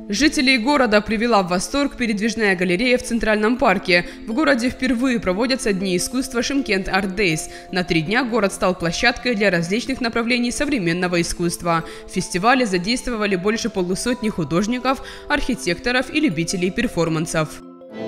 Жителей города привела в восторг передвижная галерея в Центральном парке. В городе впервые проводятся Дни искусства Шымкент Art Days. На 3 дня город стал площадкой для различных направлений современного искусства. В фестивале задействовали больше полусотни художников, архитекторов и любителей перформансов.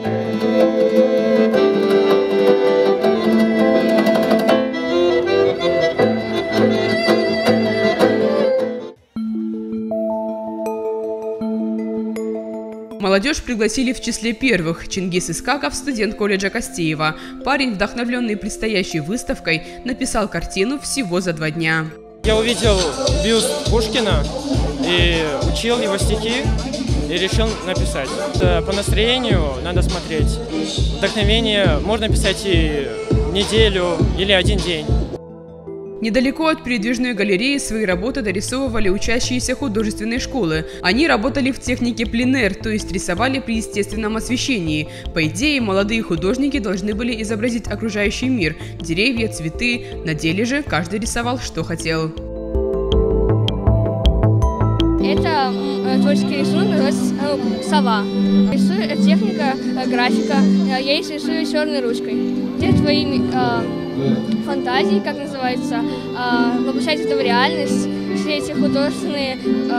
Молодежь пригласили в числе первых. Чингис Искаков, студент колледжа Костеева. Парень, вдохновленный предстоящей выставкой, написал картину всего за 2 дня. Я увидел бюст Пушкина и учил его стихи и решил написать. По настроению надо смотреть. Вдохновение можно писать и неделю или 1 день. Недалеко от передвижной галереи свои работы дорисовывали учащиеся художественной школы. Они работали в технике пленэр, то есть рисовали при естественном освещении. По идее, молодые художники должны были изобразить окружающий мир – деревья, цветы. На деле же каждый рисовал, что хотел. Это творческий рисунок, называется сова. Рисую, это техника, графика. Я их рисую черной ручкой. Где твоими фантазии, как называется, воплощать это в реальность, все эти художественные,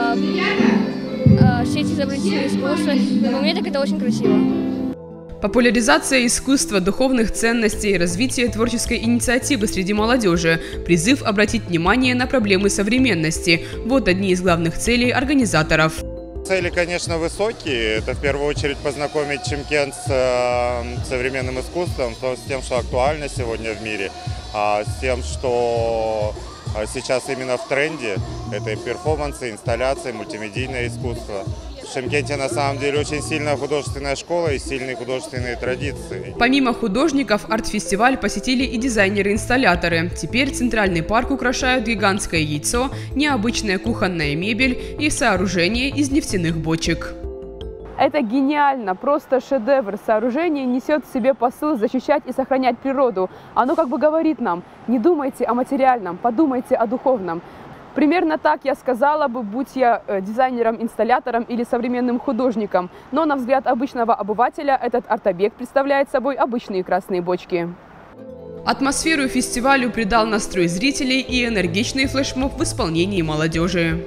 все эти изобразительные искусства. Для меня так это очень красиво. Популяризация искусства, духовных ценностей, развитие творческой инициативы среди молодежи, призыв обратить внимание на проблемы современности – вот одни из главных целей организаторов. Цели, конечно, высокие. Это в первую очередь познакомить Шымкент с современным искусством, с тем, что актуально сегодня в мире, с тем, что сейчас именно в тренде. Это и перформансы, инсталляции, мультимедийное искусство. В Шымкенте на самом деле очень сильная художественная школа и сильные художественные традиции. Помимо художников, арт-фестиваль посетили и дизайнеры-инсталляторы. Теперь Центральный парк украшают гигантское яйцо, необычная кухонная мебель и сооружение из нефтяных бочек. Это гениально, просто шедевр. Сооружение несет в себе посыл защищать и сохранять природу. Оно как бы говорит нам: не думайте о материальном, подумайте о духовном. Примерно так я сказала бы, будь я дизайнером, инсталлятором или современным художником. Но на взгляд обычного обывателя этот арт-объект представляет собой обычные красные бочки. Атмосферу фестивалю придал настрой зрителей и энергичный флешмоб в исполнении молодежи.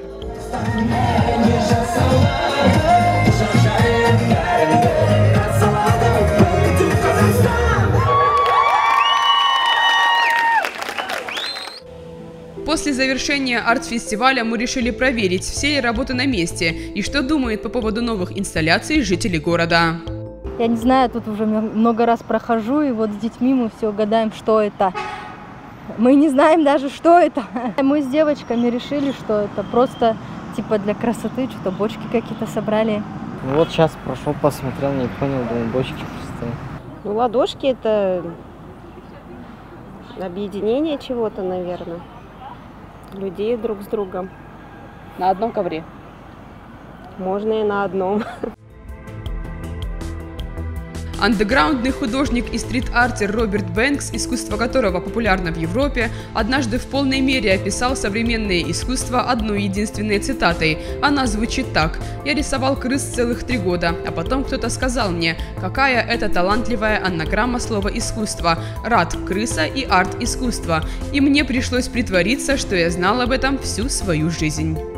После завершения арт-фестиваля мы решили проверить, все ли работы на месте и что думают по поводу новых инсталляций жители города. Я не знаю, тут уже много раз прохожу, и вот с детьми мы все гадаем, что это. Мы не знаем даже, что это. Мы с девочками решили, что это просто типа для красоты, что-то бочки какие-то собрали. Вот сейчас прошел, посмотрел, не понял, думаю, бочки просто. Ну, ладошки — это объединение чего-то, наверное. Людей друг с другом. На одном ковре? Можно и на одном. Андеграундный художник и стрит-артер Роберт Бэнкс, искусство которого популярно в Европе, однажды в полной мере описал современное искусство одной единственной цитатой. Она звучит так: «Я рисовал крыс целых 3 года, а потом кто-то сказал мне, какая это талантливая анаграмма слова искусство. Рад – крыса и арт – искусство. И мне пришлось притвориться, что я знал об этом всю свою жизнь».